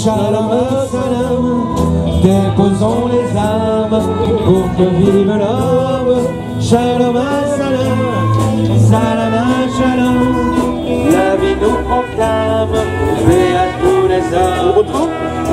Shalom, salam, déposons les armes pour que vive l'homme. Shalom, salam, salam, shalom, la vie nous proclame, paix à tous les hommes.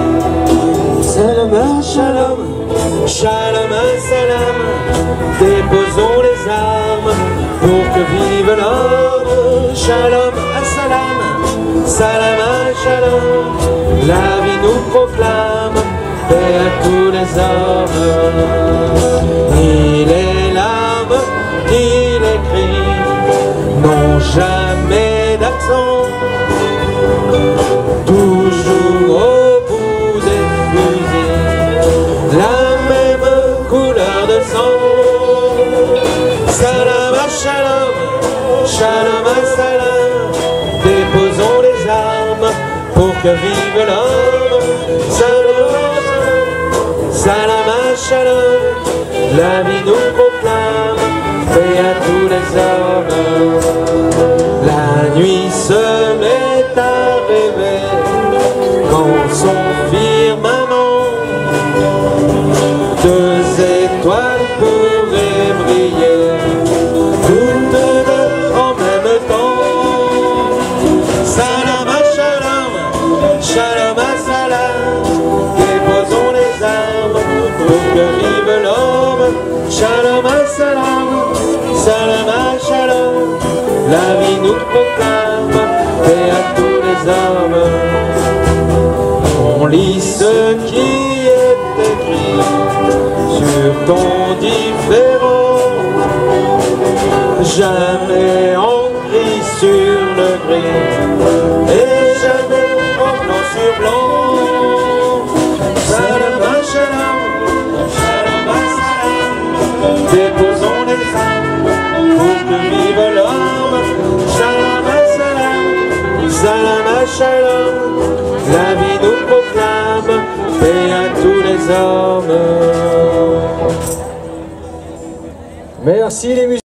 Salam, shalom, shalom, salam, déposons les armes pour que vive l'homme. Shalom, salam, salam, shalom, la vie nous proclame, paix à tous les hommes. Ni les larmes, ni les cris n'ont jamais d'accent, toujours au bout des fusils, la même couleur de sang. Salam, shalom, shalom, salam, déposons les armes pour que vive l'homme. Salam, salam, shalom, la vie nous proclame, paix à tous les hommes. La nuit se met à rêver quand son firmament deux étoiles pourraient briller, toutes deux en même temps. Salam, shalom, shalom, salam, déposons les armes pour que vive l'homme. Shalom, salam, salam, shalom, la vie nous proclame, paix à tous les hommes. On lit ce qui est écrit sur ton différent, jamais en gris sur le gris et jamais en blanc sur blanc. Salam, shalom, shalom, salam, déposons les armes pour que vive l'homme. Shalom, salam, salam, shalom, la vie nous proclame, paix à tous les hommes. Merci les musiciens.